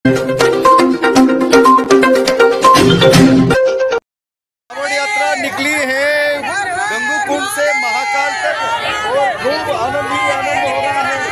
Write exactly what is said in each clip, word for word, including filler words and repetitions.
कावड़ यात्रा निकली है गंगू कुंड से महाकाल तक और खूब आनंद ही आनंद हो रहा है।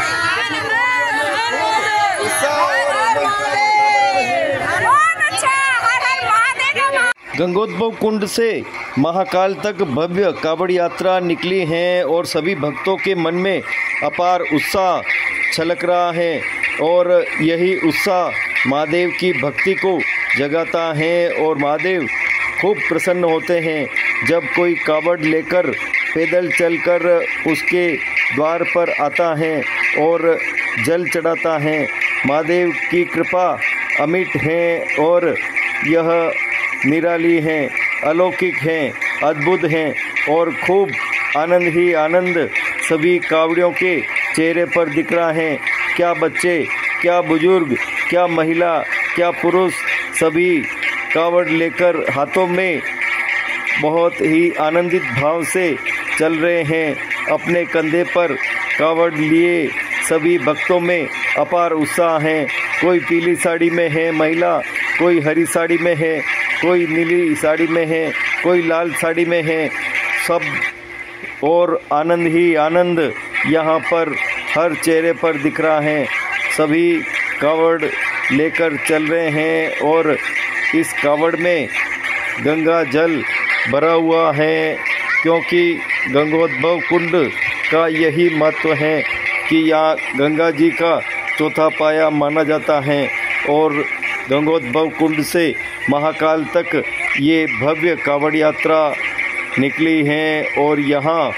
गंगोद्भव कुंड से महाकाल तक भव्य कावड़ यात्रा निकली है और सभी भक्तों के मन में अपार उत्साह छलक रहा है और यही उत्साह महादेव की भक्ति को जगाता है और महादेव खूब प्रसन्न होते हैं जब कोई कावड़ लेकर पैदल चलकर उसके द्वार पर आता है और जल चढ़ाता है। महादेव की कृपा अमिट है और यह निराली है, अलौकिक है, अद्भुत है और खूब आनंद ही आनंद सभी कावड़ियों के चेहरे पर दिख रहा है। क्या बच्चे, क्या बुजुर्ग, क्या महिला, क्या पुरुष, सभी कावड़ लेकर हाथों में बहुत ही आनंदित भाव से चल रहे हैं। अपने कंधे पर कावड़ लिए सभी भक्तों में अपार उत्साह है। कोई पीली साड़ी में है महिला, कोई हरी साड़ी में है, कोई नीली साड़ी में है, कोई लाल साड़ी में है, सब और आनंद ही आनंद यहाँ पर हर चेहरे पर दिख रहा है। सभी कावड़ लेकर चल रहे हैं और इस कावड़ में गंगा जल भरा हुआ है क्योंकि गंगोद्भव कुंड का यही महत्व है कि यहाँ गंगा जी का चौथा पाया माना जाता है और गंगोद्भव कुंड से महाकाल तक ये भव्य कावड़ यात्रा निकली है और यहाँ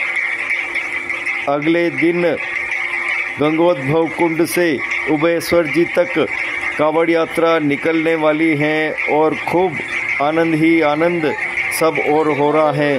अगले दिन गंगोद्भव कुंड से उबेश्वर जी तक कावड़ यात्रा निकलने वाली है और खूब आनंद ही आनंद सब और हो रहा है।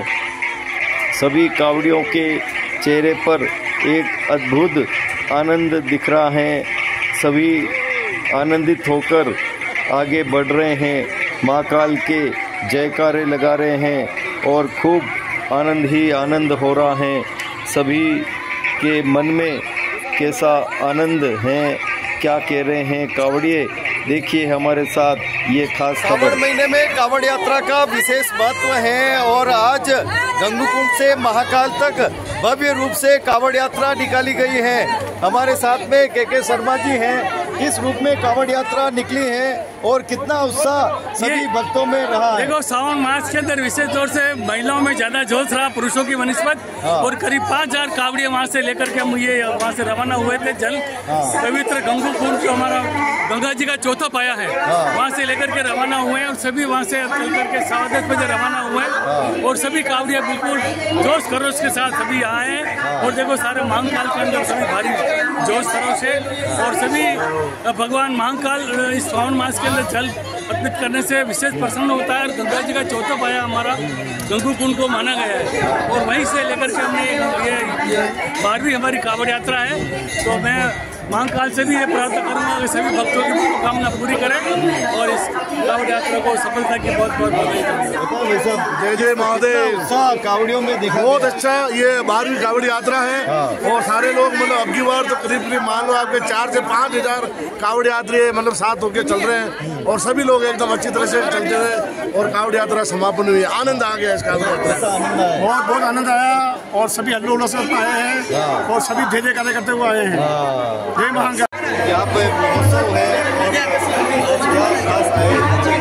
सभी कावड़ियों के चेहरे पर एक अद्भुत आनंद दिख रहा है। सभी आनंदित होकर आगे बढ़ रहे हैं, महाकाल के जयकारे लगा रहे हैं और खूब आनंद ही आनंद हो रहा है। सभी के मन में कैसा आनंद है, क्या कह रहे हैं कावड़िए, देखिए हमारे साथ ये खास खबर। महीने में कावड़ यात्रा का विशेष महत्व है और आज गंगू कुंड से महाकाल तक भव्य रूप से कावड़ यात्रा निकाली गई है। हमारे साथ में के के शर्मा जी हैं। किस रूप में कावड़ यात्रा निकली है और कितना उत्साह सभी भक्तों में रहा है? देखो, सावन मास के अंदर विशेष तौर से महिलाओं में ज्यादा जोश रहा पुरुषों की बनिस्बत। हाँ। और करीब पाँच हजार कावड़िया वहाँ से लेकर के हम ये वहाँ से रवाना हुए थे। जल हाँ। पवित्र गंगू कुंड जो हमारा गंगा जी का चौथा पाया है, हाँ। वहाँ से लेकर के रवाना हुए हैं और सभी वहाँ से चल करके सवा दस बजे रवाना हुए हैं। हाँ। और सभी कावड़िया बिल्कुल जोश खरोश के साथ सभी आए हैं। हाँ। और देखो सारे महाकाल के अंदर सभी भारी जोश खरोश है और सभी भगवान महाकाल इस सावन मास के अंदर जल अर्पित करने से विशेष प्रसन्न होता है। गंगा जी का चौथा पाया हमारा गंगू कुंड को माना गया है और वहीं से लेकर के हमने ये बारहवीं हमारी कावड़ यात्रा है। तो मैं महाकाल से भी ये प्रार्थना करूंगा कि सभी भक्तों की मनोकामना पूरी करें और इस कावड़ यात्रा को सफलता की बहुत बहुत बधाई। जय जय महादेव। कावड़ियों में देखा बहुत अच्छा ये बारहवीं कावड़ यात्रा है। हाँ। और सारे लोग मतलब अब की बार तो करीब करीब मान लो आपके चार से पाँच हजार कावड़ यात्री मतलब साथ होकर चल रहे हैं और सभी लोग एकदम अच्छी तरह से चलते रहे और कावड़ यात्रा समापन हुई। आनंद आ गया इस कावड़ यात्रा, बहुत बहुत आनंद आया और सभी हल्लो उल्लास से आए हैं और सभी धीरे धीरे करते हुए आए हैं। जय महाकाल। यहाँ पे महोत्सव है और क्या खास है?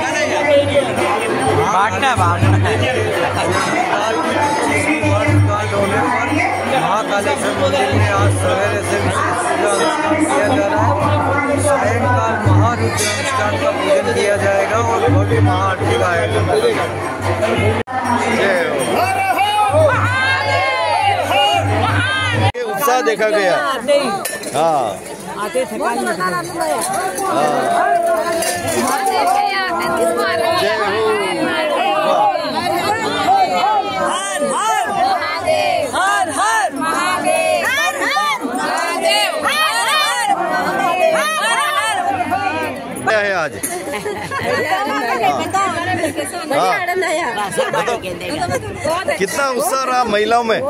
बांटना बांटना महाकालेश्वर मंदिर में आज सवेरे से विशेष पूजा अनुष्ठान किया जा रहा है। सायंकाल महारुद्र अनुष्ठान का पूजन किया जाएगा और भव्य महाआरती का आयोजन उत्साह देखा गया। हाँ आते थकान क्या है आज? कितना उत्साह रहा महिलाओं में?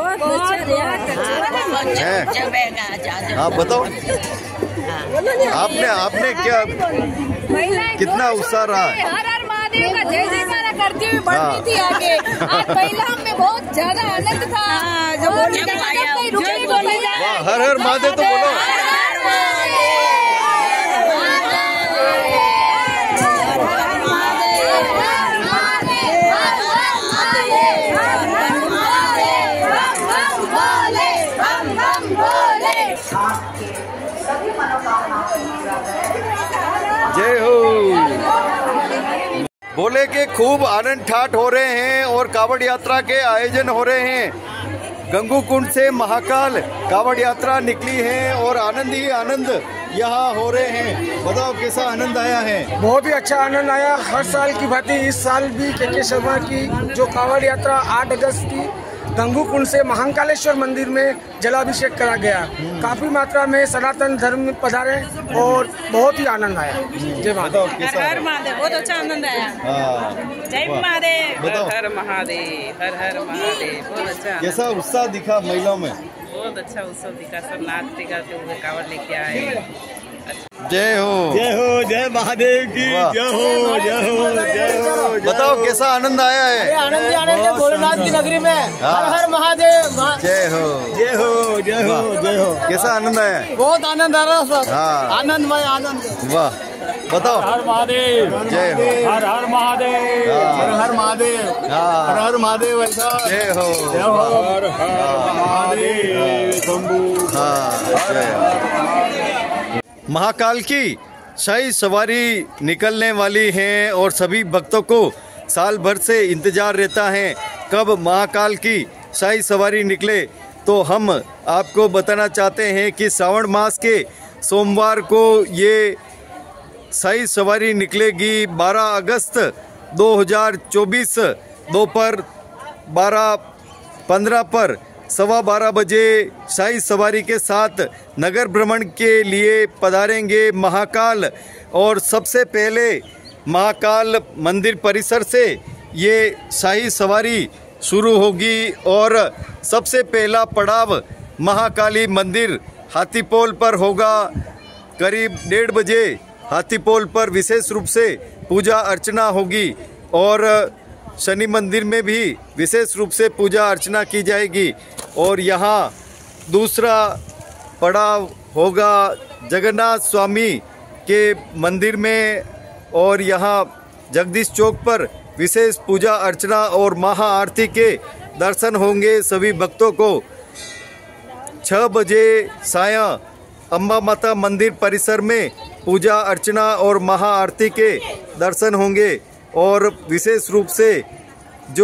हाँ बताओ, आपने आपने क्या महिलाएं कितना उत्साह रहा है? हर हर महादेव का जय जयकारा करती हुई बढ़ रही थी आगे। आज महिलाओं में बहुत ज्यादा आनंद था। जो बोलने का हर हर महादेव तो बोलो। जय हो। बोले के खूब आनंद ठाठ हो रहे हैं और कावड़ यात्रा के आयोजन हो रहे हैं। गंगू कुंड से महाकाल कावड़ यात्रा निकली है और आनंद ही आनंद यहाँ हो रहे हैं। बताओ कैसा आनंद आया है? बहुत ही अच्छा आनंद आया। हर साल की भांति इस साल भी के के शर्मा की जो कावड़ यात्रा आठ अगस्त की गंगू कुंड से महाकालेश्वर मंदिर में जलाभिषेक करा गया। काफी मात्रा में सनातन धर्म पधारे और बहुत ही आनंद आया। जय महादेव। हर हर महादेव। बहुत अच्छा आनंद आया। जय महादेव। बताओ। हर हर महादेव। हर हर महादेव। बहुत अच्छा। कैसा उत्साह दिखा महिलाओं में? बहुत अच्छा उत्सव दिखा। सब नाचते गाते हुए कावड़ लेके आए। जय हो। जय हो। जय महादेव की जय हो। जय हो। जय हो। बताओ कैसा आनंद आया है? आनंद आनंद है भोलेनाथ की नगरी में। हर हर महादेव। जय हो। जय हो। जय हो। जय हो। कैसा आनंद आया है? बहुत आनंद आ रहा है सर। हाँ। आनंदमय आनंद। वाह। बताओ। हर महादेव। जय हो। हर हर महादेव। हर हर महादेव। हर हर महादेव। ऐसा जय हो। जय हो। हर हर महादेव। शंभू। हाँ जय हो। महाकाल की शाही सवारी निकलने वाली है और सभी भक्तों को साल भर से इंतजार रहता है कब महाकाल की शाही सवारी निकले। तो हम आपको बताना चाहते हैं कि श्रावण मास के सोमवार को ये शाही सवारी निकलेगी। बारह अगस्त दो हज़ार चौबीस दोपहर बारह पंद्रह पर सवा बारह बजे शाही सवारी के साथ नगर भ्रमण के लिए पधारेंगे महाकाल। और सबसे पहले महाकाल मंदिर परिसर से ये शाही सवारी शुरू होगी और सबसे पहला पड़ाव महाकाली मंदिर हाथीपोल पर होगा। करीब डेढ़ बजे हाथीपोल पर विशेष रूप से पूजा अर्चना होगी और शनि मंदिर में भी विशेष रूप से पूजा अर्चना की जाएगी। और यहाँ दूसरा पड़ाव होगा जगन्नाथ स्वामी के मंदिर में और यहाँ जगदीश चौक पर विशेष पूजा अर्चना और महाआरती के दर्शन होंगे सभी भक्तों को। छः बजे साया अम्बा माता मंदिर परिसर में पूजा अर्चना और महाआरती के दर्शन होंगे और विशेष रूप से जो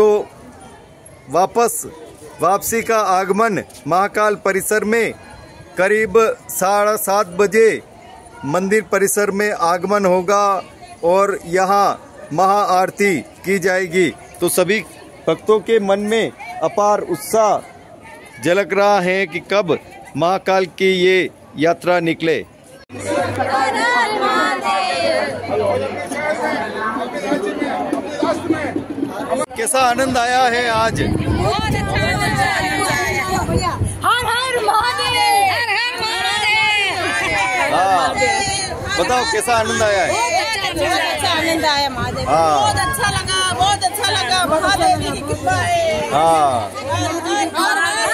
वापस वापसी का आगमन महाकाल परिसर में करीब साढ़े सात बजे मंदिर परिसर में आगमन होगा और यहाँ महाआरती की जाएगी। तो सभी भक्तों के मन में अपार उत्साह झलक रहा है कि कब महाकाल की ये यात्रा निकले। कैसा आनंद आया है आज? बहुत अच्छा आनंद आया। हर हर महादेव। हर हर महादेव। हाँ बताओ कैसा आनंद आया है? बहुत अच्छा आनंद आया महादेव। हाँ। बहुत अच्छा लगा। बहुत अच्छा लगा। महादेव जी की कृपा है। हाँ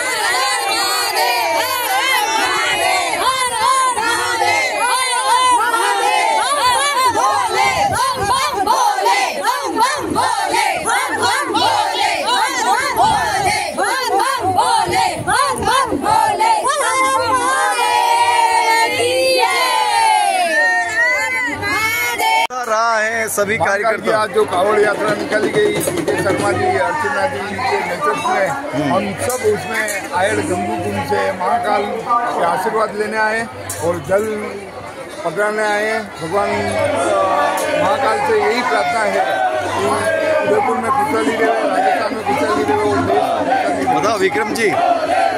रहा है सभी कार्यकर्ता। आज जो कावड़ यात्रा निकली गई के शर्मा जी अर्चना जी के नेतृत्व में हम सब उसमें आए गंगू कुंड से महाकाल के आशीर्वाद लेने आए और जल पकड़ने आए। भगवान महाकाल से यही प्रार्थना है कि उदयपुर में खुशहाली रहे, राजस्थान में खुशहाली रहे और देश में। बताओ विक्रम जी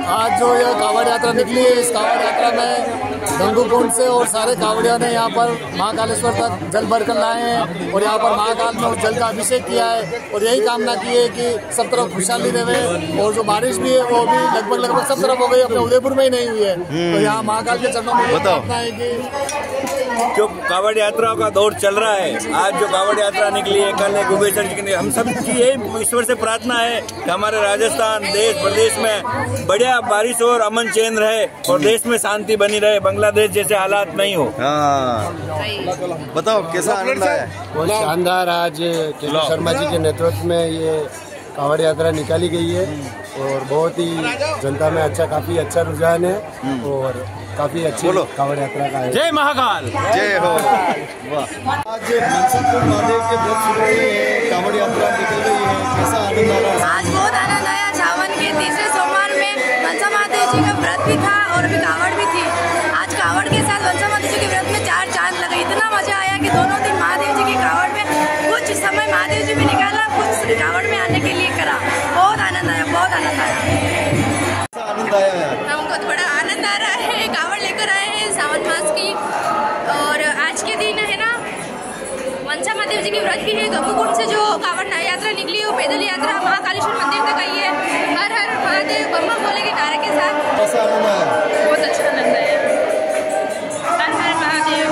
आज जो यह कांवड़ यात्रा निकली है, इस कांवड़ यात्रा में गंगू कुंड से और सारे कांवड़ियों ने यहाँ पर महाकालेश्वर तक जल भरकर लाए हैं और यहाँ पर महाकाल में उस जल का अभिषेक किया है और यही कामना की है कि सब तरफ खुशहाली रहे। और जो बारिश भी है वो भी लगभग लगभग सब तरफ हो गई, अपने उदयपुर में ही नहीं हुई है। तो यहाँ महाकाल के चरणों में प्रार्थना है कि जो कांवड़ यात्रा का दौर चल रहा है, आज जो कांवड़ यात्रा निकली है, कल गोपेश्वर जी की, हम सब की यही ईश्वर से प्रार्थना है कि हमारे राजस्थान देश प्रदेश में बढ़िया बारिश और अमन चैन रहे और देश में शांति बनी रहे, बांग्लादेश जैसे हालात नहीं हो। हाँ, बताओ कैसा आनंद आया? बहुत शानदार। आज के शर्मा जी के नेतृत्व में ये कांवड़ यात्रा निकाली गई है और बहुत ही जनता में अच्छा काफी अच्छा रुझान है और काफी अच्छी कांवड़ यात्रा का है। जय महाकाल, जय हो। आज मनसुखपुर महादेव के व्रत शुरू हुए हैं, कांवड़ यात्रा निकल रही है, कैसा आनंद आ रहा है? आज बहुत आनंद आया। सावन के तीसरे सोमवार में मनसा महादेव जी का व्रत भी था और अभी कांवड़ भी थी। आज कांवड़ के साथ मनसा महादेव जी के व्रत में चार चांद लगे। इतना मजा आया कि दोनों दिन महादेव जी की कांवड़ में कुछ समय महादेव जी भी निकाला, कुछ कांवड़ में आने के लिए करा। बहुत आनंद आया, बहुत आनंद आया। आनंद आया है? हमको तो बड़ा आनंद आ रहा है। कांवड़ लेकर आए हैं सावन मास की और आज के दिन है ना मनसा महादेव जी की व्रत भी है। गंगू कुंड से जो कांवड़ यात्रा निकली वो पैदल यात्रा महाकालेश्वर मंदिर तक आई है। हर हर महादेव बम बम बोले के नारे के साथ। कैसा आनंद आया? बहुत अच्छा आनंद आया। हर हर महादेव,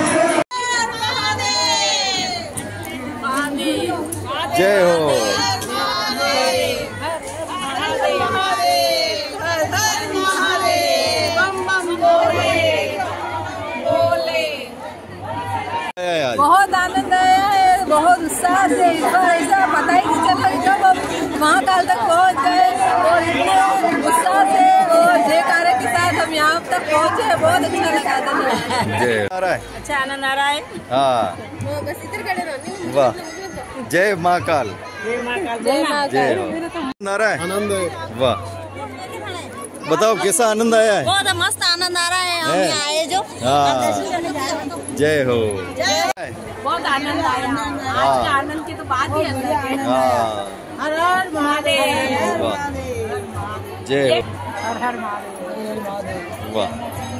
जय हो। बहुत आनंद आया है, बहुत उत्साह से। इस बार ऐसा पता ही नहीं चल रहा जब हम महाकाल तक पहुंच गए और इतने उत्साह से और जयकारे के साथ हम यहाँ तक पहुंचे। बहुत अच्छा लगा था। जय आ रहा है, अच्छा आनंद आ रहा है। हाँ, बस इधर खड़े रहो। वाह, जय महाकाल, जय महाकाल, जय महाकाल। आ रहा है आनंद है। वाह, बताओ कैसा आनंद आया है? बहुत मस्त आनंद आ रहा है। हम यहाँ आए जो हाँ, जय हो। बहुत आनंद आया। आज का आनंद की तो बात ही अलग है। हर हर महादेव, जय हो। हर हर महादेव। वाह,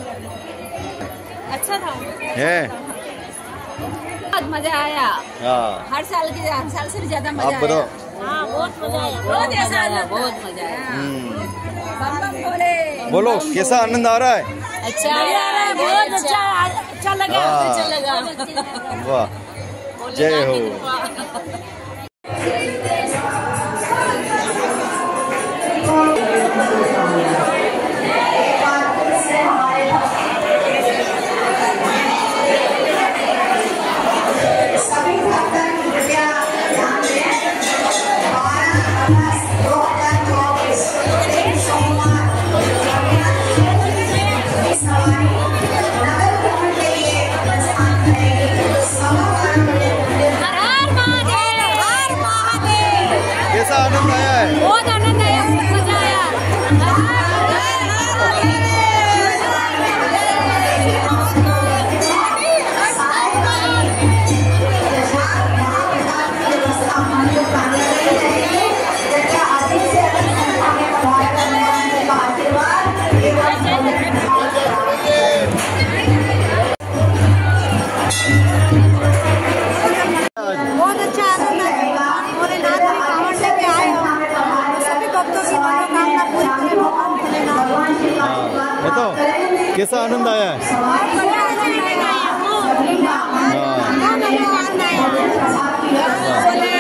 अच्छा था है, बहुत मजा आया। हाँ, हर साल की हर साल से भी ज्यादा मजा आप बताओ। आया। हाँ, बहुत मजा आया, बहुत मजा आया, बहुत मजा आया। बोलो कैसा आनंद आ रहा है? अच्छा आ रहा है, बहुत अच्छा अच्छा लगा, अच्छा लगा। वाह, जय हो। कैसा आनंद आया है? बहुत आनंद आया, मजा आया। बहुत अच्छा आनंद आया। भोलेनाथ की कांवड़ लेके आए हम, सभी भक्तों की मनोकामना पूरी करे भगवान भोलेनाथ। बताओ कैसा आनंद आया है? बहुत बढ़िया आनंद आया हमको। बहुत आनंद आया। बोले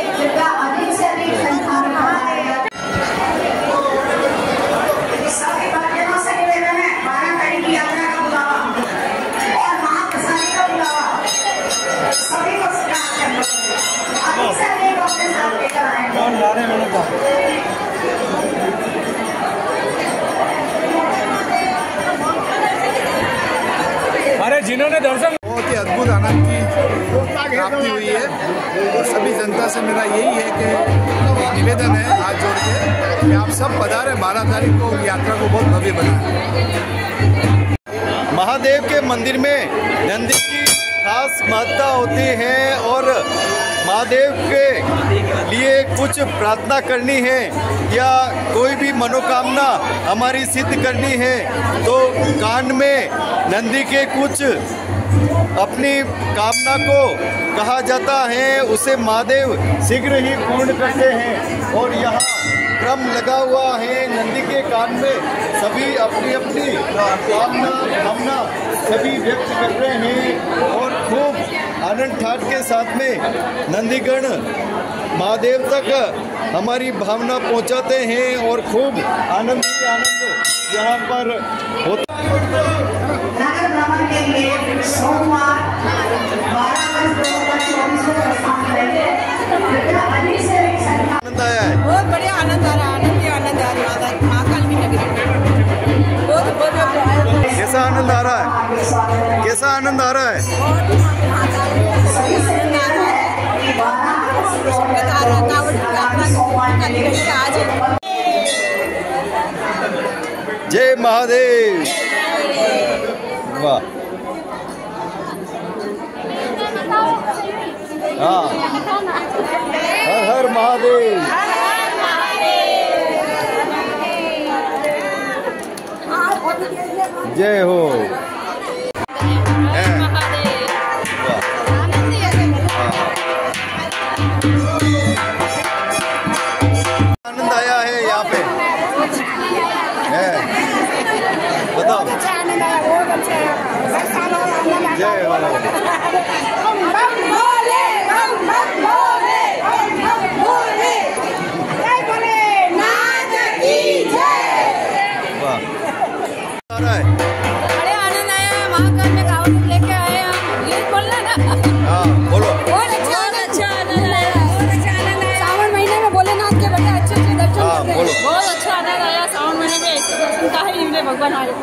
अरे जिन्होंने दर्शन, बहुत ही अद्भुत आनंद की प्राप्ति हुई है और सभी जनता से मेरा यही है कि निवेदन है हाथ जोड़ के कि आप सब पधारें। बारह तारीख को यात्रा को बहुत भव्य बनाएं। महादेव के मंदिर में नंदी की खास महत्ता होती है और महादेव के लिए कुछ प्रार्थना करनी है या कोई भी मनोकामना हमारी सिद्ध करनी है तो कान में नंदी के कुछ अपनी कामना को कहा जाता है, उसे महादेव शीघ्र ही पूर्ण करते हैं। और यहाँ क्रम लगा हुआ है, नंदी के कान में सभी अपनी अपनी कामना भावना सभी व्यक्त कर रहे हैं और खूब आनंद ठाट के साथ में नंदीगण महादेव तक हमारी भावना पहुंचाते हैं और खूब आनंद ही आनंद यहाँ पर होता है। आनंद आया है, बहुत बढ़िया आनंद आ रहा है, आनंद ही आनंद आ रहा है महाकाल की नगरी में। बहुत बहुत कैसा आनंद आ रहा है? कैसा आनंद आ रहा है? जय महादेव। वाह, हाँ, हर हर महादेव। जय हो। आनंद आया है यहाँ पे है, बताओ। जय हो। बड़े आनंद आया है, महाकाल में कावड़ लेके आए हैं। ये बोलना ना। हाँ बोलो। बहुत अच्छा अच्छा आनंद आया, बहुत अच्छा आनंद आया। सावन महीने में भोलेनाथ के बड़े अच्छे अच्छे दर्शन करते हैं। बहुत अच्छा आनंद आया सावन महीने में, ऐसे दर्शन का ही निकले भगवान आ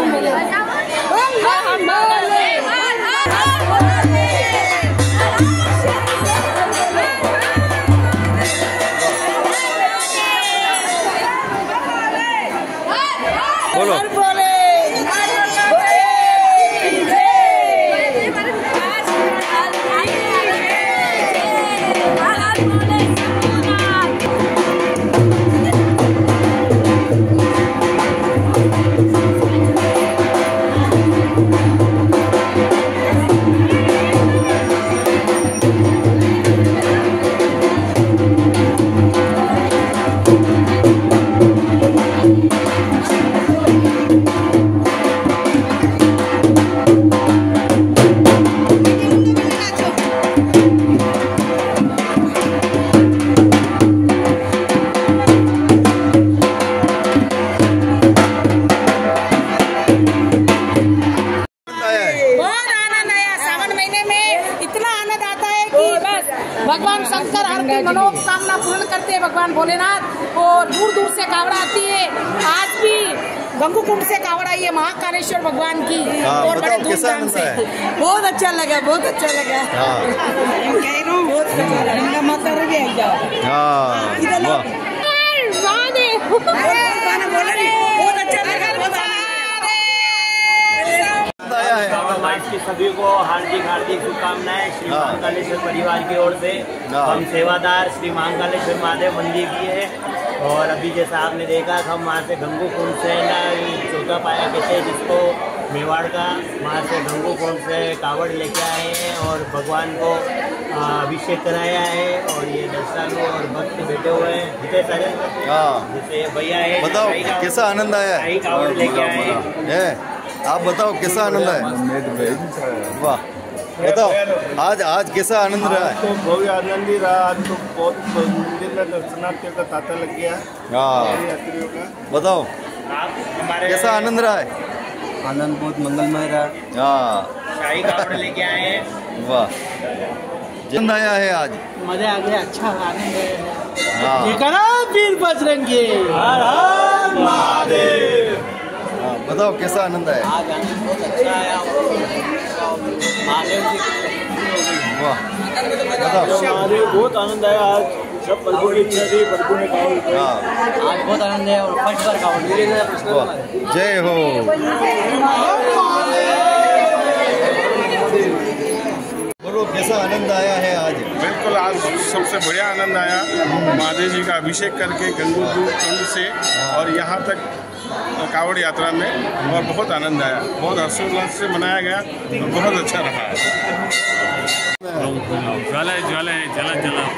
बोलो। भगवान शंकर हर की मनोकामना पूर्ण करते हैं भगवान भोलेनाथ, और दूर दूर से कावड़ आती है। आज भी गंगू कुंड से कावड़ आई है महाकालेश्वर भगवान की, और बड़े धूमधाम से। बहुत अच्छा लगा, बहुत अच्छा लगा। बहुत अच्छा लगा, माता रही बहुत अच्छा लगा। की सभी को हार्दिक हार्दिक शुभकामनाएं श्री महाकालेश्वर परिवार की ओर से। हम सेवादार श्री महाकालेश्वर महादेव मंदिर की है, और अभी जैसा आपने देखा हम वहाँ से गंगू कुंड से ना चौथा पाया कहते हैं जिसको मेवाड़ का, वहाँ से गंगू कुंड से कावड़ लेके आए हैं और भगवान को अभिषेक कराया है। और ये दर्शनालु और भक्त बैठे हुए हैं, जितने सारे जैसे भैया है। बताओ कैसा आनंद आया है? कावड़ लेके आए हैं, आप बताओ कैसा आनंद है? वाह, बताओ आज आज कैसा आनंद रहा है? तो बहुत आनंद ही रहा। आज तो बहुत मंदिर में दर्शनार्थियों का तांता लग गया। हाँ, यात्रियों का बताओ कैसा आनंद रहा है? आनंद बहुत मंगलमय रहा। हाँ, शाही कावड़ लेके आए हैं। वाह, आनंद आया है आज? मजा आ गया, अच्छा आनंद है। हाँ, वीर बजरंगी। हर हर महादेव। बताओ कैसा आनंद आया? आज आनंद बहुत अच्छा आया। महादेव जी, वाह, बताओ। बहुत आनंद आया आज। सब प्रभु की इच्छा थी, प्रभु ने कावड़। हाँ, आज बहुत आनंद है और फर्स्ट बार कावड़। जय हो। और कैसा आनंद आया है आज? बिल्कुल, आज सबसे बढ़िया आनंद आया महादेव जी का अभिषेक करके गंगू कुंड से और यहाँ तक कावड़ यात्रा में, और बहुत आनंद आया, बहुत हर्षोल्लास से मनाया गया और बहुत अच्छा रहा है। ज्वाला ज्वाला जला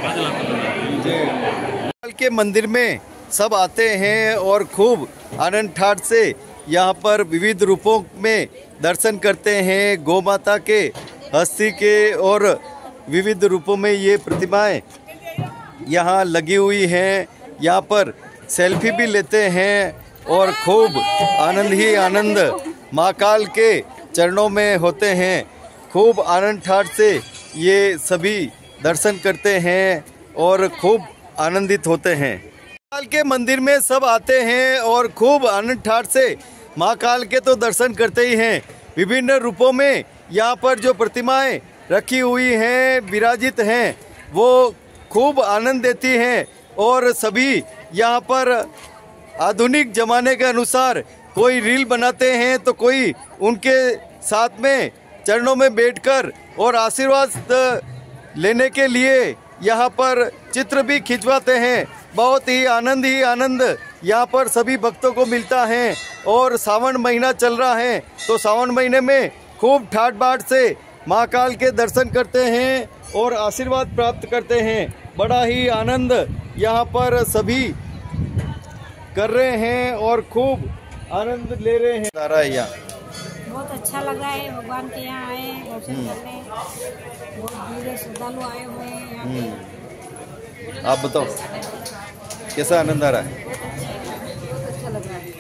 जला के मंदिर में सब आते हैं और खूब आनंद ठाठ से यहाँ पर विविध रूपों में दर्शन करते हैं गौ माता के, हस्ती के, और विविध रूपों में ये प्रतिमाएं यहाँ लगी हुई हैं। यहाँ पर सेल्फी भी लेते हैं और खूब आनंद ही आनंद महाकाल के चरणों में होते हैं। खूब आनंद ठाठ से ये सभी दर्शन करते हैं और खूब आनंदित होते हैं। महाकाल के मंदिर में सब आते हैं और खूब आनंद ठाठ से महाकाल के तो दर्शन करते ही हैं। विभिन्न रूपों में यहाँ पर जो प्रतिमाएं रखी हुई हैं, विराजित हैं, वो खूब आनंद देती हैं। और सभी यहाँ पर आधुनिक ज़माने के अनुसार कोई रील बनाते हैं तो कोई उनके साथ में चरणों में बैठकर और आशीर्वाद लेने के लिए यहाँ पर चित्र भी खिंचवाते हैं। बहुत ही आनंद ही आनंद यहाँ पर सभी भक्तों को मिलता है। और सावन महीना चल रहा है तो सावन महीने में खूब ठाट बाट से महाकाल के दर्शन करते हैं और आशीर्वाद प्राप्त करते हैं। बड़ा ही आनंद यहाँ पर सभी कर रहे हैं और खूब आनंद ले रहे हैं। सारा यहाँ बहुत अच्छा लग रहा है, भगवान के यहाँ आए दर्शन करने, बहुत भीड़ श्रद्धालु आए हुए हैं यहाँ पे। आप बताओ कैसा आनंद आ रहा है? अच्छा लग रहा है।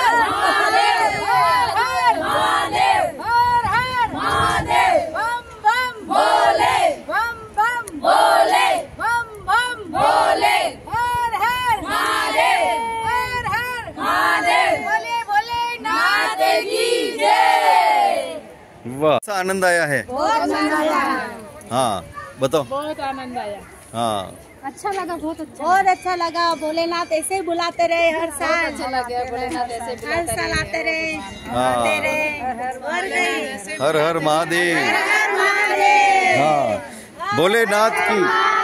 वाह, कैसा आनंद आया है? बहुत आनंद आया। हाँ बताओ। बहुत आनंद आया। हाँ अच्छा लगा, बहुत अच्छा बहुत अच्छा लगा। भोलेनाथ ऐसे ही बुलाते रहे हर साल। अच्छा लगा, भोलेनाथ ऐसे हर साल आते रहे, आते रहे। हर हर महादेव, हर महादेव। हाँ भोलेनाथ की।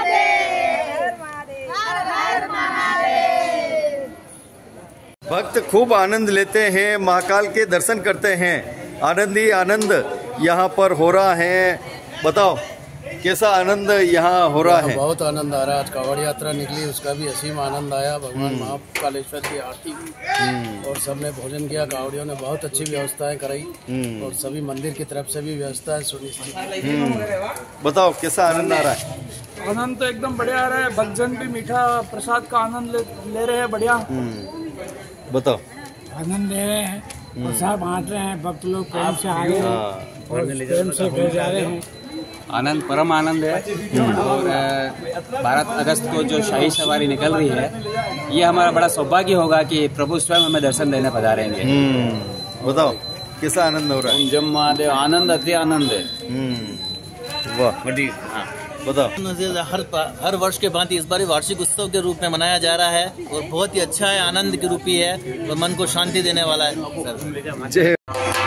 भक्त खूब आनंद लेते हैं, महाकाल के दर्शन करते हैं। आनंद ही आनंद यहाँ पर हो रहा है। बताओ कैसा आनंद यहाँ हो रहा है? बहुत आनंद आ रहा है। आज कावड़ यात्रा निकली, उसका भी असीम आनंद आया। भगवान महाकालेश्वर की आरती की और सबने भोजन किया। कावड़ियों ने बहुत अच्छी व्यवस्थाएं कराई और सभी मंदिर की तरफ से भी व्यवस्थाएं सुनिश्चित। बताओ कैसा आनंद आ रहा है? आनंद तो एकदम बढ़िया आ रहा है। भक्तजन भी मीठा प्रसाद का आनंद ले, ले रहे हैं। बढ़िया। बताओ। आनंद ले रहे हैं, प्रसाद बांट रहे हैं, भक्त लोग प्रेम से आगे और प्रेम से भेज जा रहे हैं। आनंद परम आनंद है। और बारह अगस्त को जो शाही सवारी निकल रही है, ये हमारा बड़ा सौभाग्य होगा कि प्रभु स्वयं हमें दर्शन देने पधारेंगे। बताओ कैसा आनंद हो रहा है? जब महादेव आनंद अति आनंद है। वाह बड़ी। बताओ। हर हर वर्ष के भांति इस बार वार्षिक उत्सव के रूप में मनाया जा रहा है और बहुत ही अच्छा है, आनंद के रूपी है और मन को शांति देने वाला है। जय